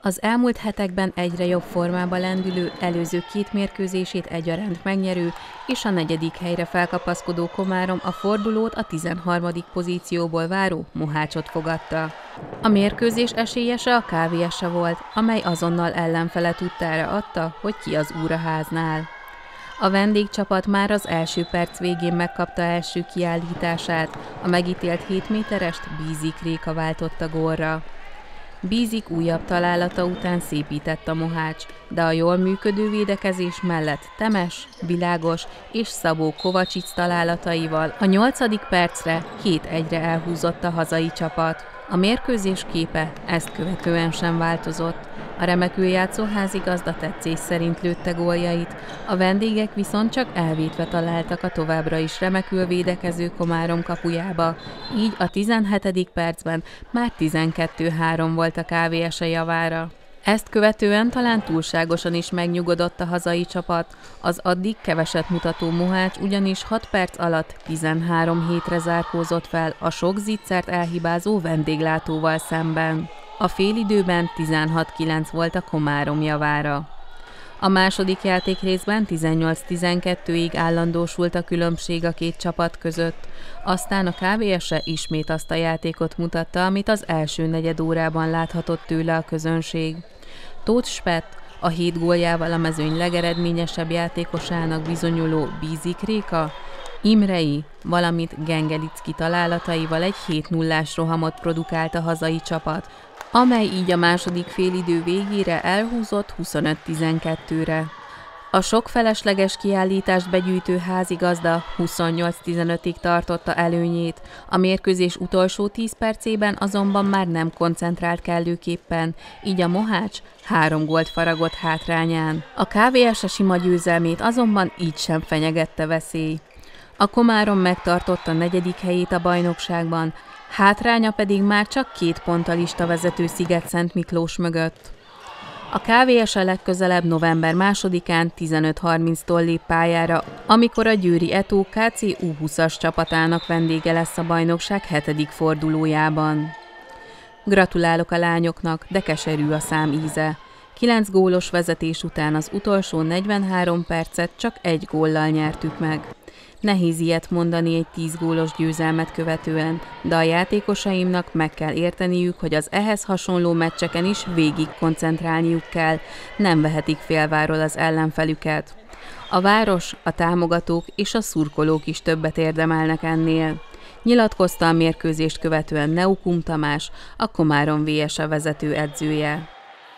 Az elmúlt hetekben egyre jobb formába lendülő, előző két mérkőzését egyaránt megnyerő és a 4. helyre felkapaszkodó Komárom a fordulót a 13. pozícióból váró Mohácsot fogadta. A mérkőzés esélyese a KVS volt, amely azonnal ellenfele tudtára adta, hogy ki az úr a háznál. A vendégcsapat már az első perc végén megkapta első kiállítását, a megítélt 7 méterest Bízik Réka váltotta gólra. Bízik újabb találata után szépített a Mohács, de a jól működő védekezés mellett Temes, Világos és Szabó Kovacsic találataival a 8. percre 7-1-re elhúzott a hazai csapat. A mérkőzés képe ezt követően sem változott. A remekül játszó házigazda tetszés szerint lőtte góljait, a vendégek viszont csak elvétve találtak a továbbra is remekül védekező Komárom kapujába, így a 17. percben már 12-3 volt a KVS javára. Ezt követően talán túlságosan is megnyugodott a hazai csapat, az addig keveset mutató Mohács ugyanis 6 perc alatt 13-7-re zárkózott fel a sok zicsert elhibázó vendéglátóval szemben. A félidőben 16-9 volt a Komárom javára. A második játékrészben 18-12-ig állandósult a különbség a két csapat között, aztán a KVS ismét azt a játékot mutatta, amit az első negyed órában láthatott tőle a közönség. Tóth Spett, a 7 góljával a mezőny legeredményesebb játékosának bizonyuló Bízik Réka, Imrei, valamint Gengelicki találataival egy 7-0-ás rohamot produkált a hazai csapat, amely így a második félidő végére elhúzott 25-12-re. A sok felesleges kiállítást begyűjtő házigazda 28-15-ig tartotta előnyét, a mérkőzés utolsó 10 percében azonban már nem koncentrált kellőképpen, így a Mohács 3 gólt faragott hátrányán. A KVS sima győzelmét azonban így sem fenyegette veszély. A Komárom megtartotta 4. helyét a bajnokságban, hátránya pedig már csak 2 ponttal listavezető Szigetszent Miklós mögött. A KVS legközelebb november 2-án 15:30-tól lép pályára, amikor a győri Eto KC U20-as csapatának vendége lesz a bajnokság 7. fordulójában. Gratulálok a lányoknak, de keserű a szám íze. 9 gólos vezetés után az utolsó 43 percet csak 1 góllal nyertük meg. Nehéz ilyet mondani egy 10 gólos győzelmet követően, de a játékosaimnak meg kell érteniük, hogy az ehhez hasonló meccseken is végig koncentrálniuk kell, nem vehetik félváról az ellenfelüket. A város, a támogatók és a szurkolók is többet érdemelnek ennél. Nyilatkozta a mérkőzést követően Neukum Tamás, a Komárom VS vezető edzője.